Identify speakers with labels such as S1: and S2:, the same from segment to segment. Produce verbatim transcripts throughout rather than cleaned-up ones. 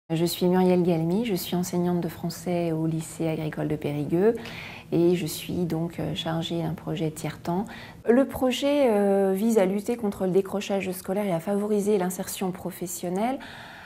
S1: Je suis Muriel Galmi, je suis enseignante de français au lycée agricole de Périgueux et je suis donc chargée d'un projet tiers-temps. Le projet vise à lutter contre le décrochage scolaire et à favoriser l'insertion professionnelle.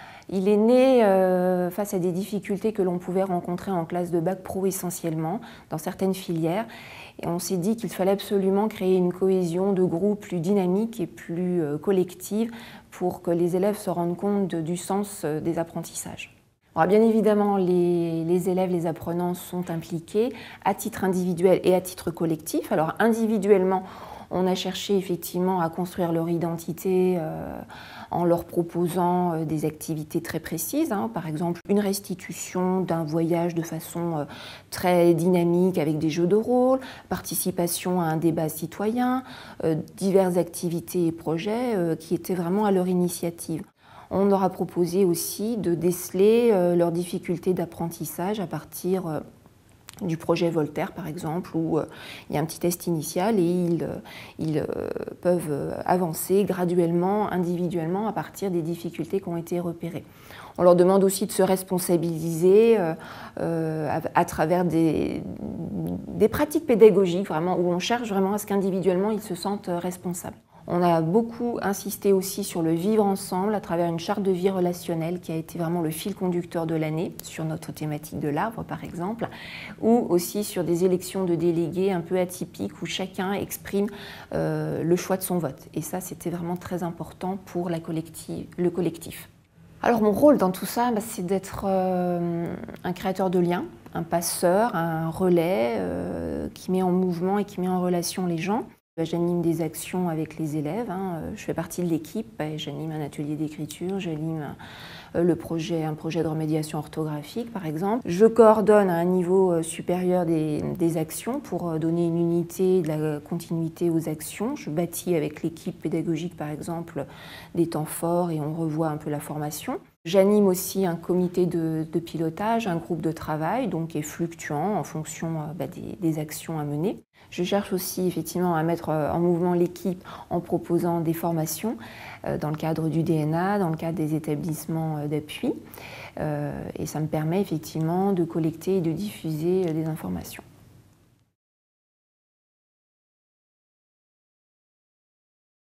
S1: Il est né euh, face à des difficultés que l'on pouvait rencontrer en classe de bac pro essentiellement, dans certaines filières. Et on s'est dit qu'il fallait absolument créer une cohésion de groupe plus dynamique et plus euh, collective pour que les élèves se rendent compte de, du sens euh, des apprentissages. Alors bien évidemment, les, les élèves, les apprenants sont impliqués à titre individuel et à titre collectif. Alors individuellement, on a cherché effectivement à construire leur identité euh, en leur proposant euh, des activités très précises, hein, par exemple une restitution d'un voyage de façon euh, très dynamique avec des jeux de rôle, participation à un débat citoyen, euh, diverses activités et projets euh, qui étaient vraiment à leur initiative. On leur a proposé aussi de déceler euh, leurs difficultés d'apprentissage à partir euh, du projet Voltaire par exemple, où euh, il y a un petit test initial et ils, euh, ils euh, peuvent avancer graduellement, individuellement, à partir des difficultés qui ont été repérées. On leur demande aussi de se responsabiliser euh, euh, à, à travers des, des pratiques pédagogiques, vraiment, où on cherche vraiment à ce qu'individuellement ils se sentent responsables. On a beaucoup insisté aussi sur le vivre ensemble à travers une charte de vie relationnelle qui a été vraiment le fil conducteur de l'année, sur notre thématique de l'arbre par exemple, ou aussi sur des élections de délégués un peu atypiques où chacun exprime euh, le choix de son vote. Et ça, c'était vraiment très important pour la collective, le collectif. Alors mon rôle dans tout ça, bah, c'est d'être euh, un créateur de liens, un passeur, un relais euh, qui met en mouvement et qui met en relation les gens. J'anime des actions avec les élèves, hein. Je fais partie de l'équipe, j'anime un atelier d'écriture, j'anime le projet, un projet de remédiation orthographique par exemple. Je coordonne à un niveau supérieur des, des actions pour donner une unité, de la continuité aux actions. Je bâtis avec l'équipe pédagogique par exemple des temps forts et on revoit un peu la formation. J'anime aussi un comité de, de pilotage, un groupe de travail, donc qui est fluctuant en fonction bah, des, des actions à mener. Je cherche aussi effectivement à mettre en mouvement l'équipe en proposant des formations euh, dans le cadre du D N A, dans le cadre des établissements d'appui. Euh, et ça me permet effectivement de collecter et de diffuser des informations.